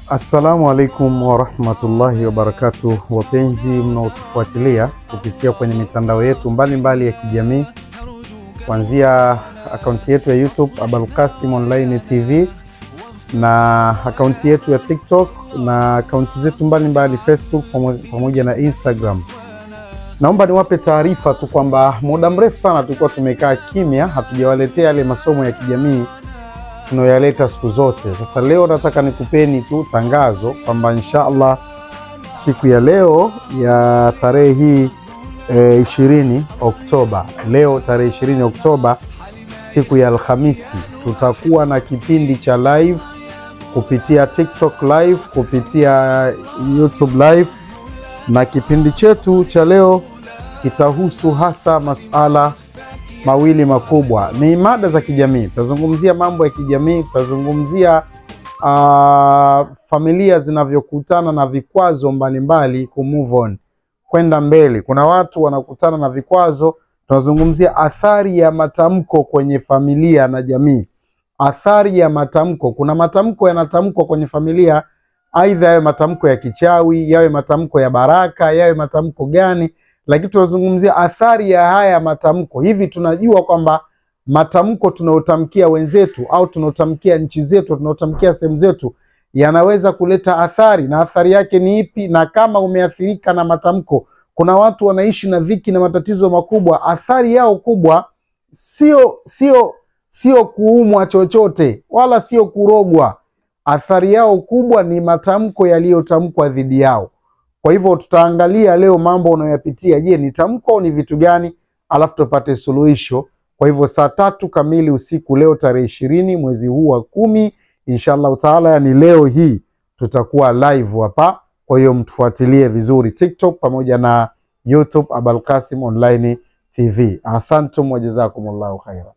Assalamu alaikum wa rahmatullahi wa barakatuh, wapenzi mnaotufuatilia kupitia kwenye mitandao yetu mbalimbali ya kijamii, kuanzia akaunti yetu ya YouTube Abalkasim Online TV na akaunti yetu ya TikTok na akaunti zetu mbalimbali Facebook pamoja na Instagram. Naomba niwape taarifa tu kwamba muda mrefu sana tulikuwa tumekaa kimya, hatujawaletea yale masomo ya kijamii tunayoyaleta siku zote. Sasa leo nataka nikupeni tu tangazo kwamba inshallah siku ya leo ya tarehe hii 20 Oktoba, leo tarehe 20 Oktoba, siku ya Alhamisi, tutakuwa na kipindi cha live kupitia TikTok live, kupitia YouTube live, na kipindi chetu cha leo kitahusu hasa masuala mawili makubwa. Ni mada za kijamii, tutazungumzia mambo ya kijamii, tutazungumzia familia zinavyokutana na vikwazo mbalimbali ku move on, kwenda mbele. Kuna watu wanakutana na vikwazo, tunazungumzia athari ya matamko kwenye familia na jamii. Athari ya matamko, kuna matamko yanatamkwa kwenye familia, aidha yawe matamko ya kichawi, yawe matamko ya baraka, yawe matamko gani, lakini tunazungumzia athari ya haya matamko. Hivi tunajua kwamba matamko tunayotamkia wenzetu au tunayotamkia nchi zetu, tunayotamkia sehemu zetu, yanaweza kuleta athari, na athari yake ni ipi? Na kama umeathirika na matamko, kuna watu wanaishi na dhiki na matatizo makubwa, athari yao kubwa sio kuumwa chochote wala sio kurogwa. Athari yao kubwa ni matamko yaliyotamkwa dhidi yao. Kwa hivyo tutaangalia leo mambo unayoyapitia, je, ni tamko au ni vitu gani, alafu tupate suluhisho. Kwa hivyo saa 3 kamili usiku leo tarehe 20 mwezi huu wa 10 inshallah taala, yani leo hii tutakuwa live hapa. Kwa hiyo mtufuatilie vizuri TikTok pamoja na YouTube Abalkasim Online TV. Asante wa jazakumullahu khaira.